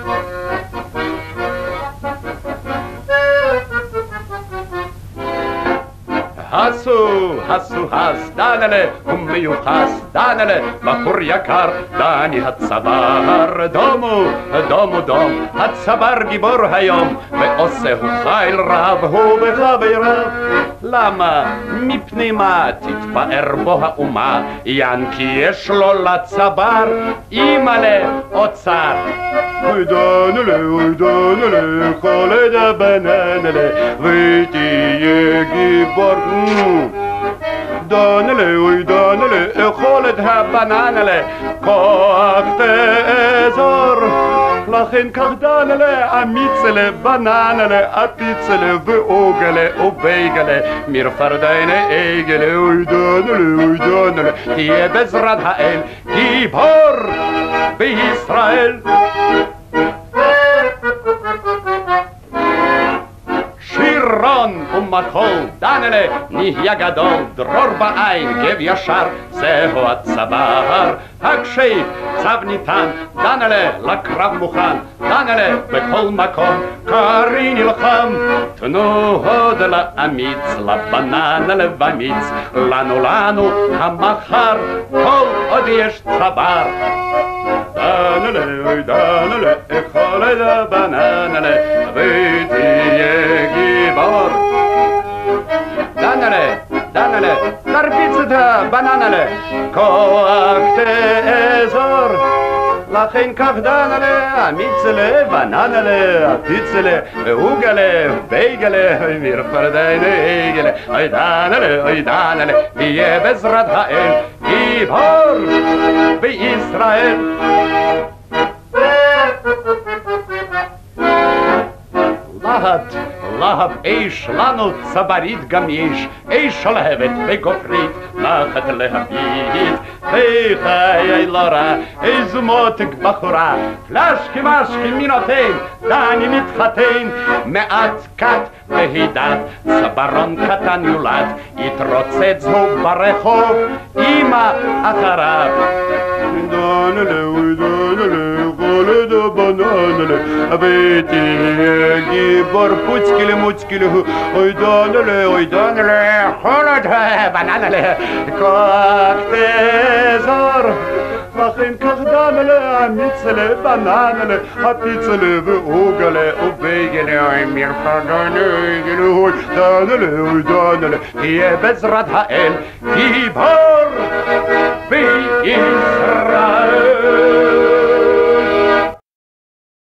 הסו, דנלה, הוא מיוחס, דנלה, בחור יקר, דני הצבר, דום, הצבר גיבור היום, ועושה הוא חיל רב, הוא וחבריו. למה? מפני מה תתפאר בו האומה, ינקי יש לו לצבר, אימא'לה אוצר. אוי דנלה, חולד הבננלה, ותהיה גיבור. דנלה, אכול את הבננלה, כוח תאזור. לכן כך דנלה, אמיצלה, בננלה, אפיצלה, ואוגלה, ובייגלה, מרפרדיינה איגלה, אוי דנלה, תהיה בעזרת האל, גיבור בישראל. שירון ומחול, דנלה, נהיה גדול, דרור בעין, גב ישר, זהו הצבר. הקשיב, צו ניתן, דנלה, לקרב מוכן, דנלה, בכל מקום, קרי נלחם. תנו הוד לאמיץ, לבננה במיץ, לנו המחר, כל עוד יש צבר. דנלה, אכול את הבננלה, ותהיה גיבור. דנלה, תרביץ את הבננלה, כוח תאזור. לכן כך דנלה, אמיצלה, בננלה, אפיצלה, ואוגלה, בייגלה, מרפרדיינה איגלה. אוי דנלה, תהיה בעזרת האל, גיבור בישראל. להב איש לנו צברית גם יש, איש שלהבת וגופרית, נחת להבית. חיי לא רע, איזו מותק בחורה, פלשקי משקי מינותן, דני מתחתן, מעט קט והידת, צברון קטן יולד, התרוצץ הוא ברחוב, אמא אחריו. דנלה, חולד הבננלה, ותהיה גיבור פוצקלה, אוי דנלה, חולד הבננלה, כוח תאזור. לכן כך דנלה, אמיצלה, בננלה, אפיצלה, ואוגלה, ובייגלה, מרפרדיינה, דנלה, תהיה בעזרת האל, גיבור בישראל.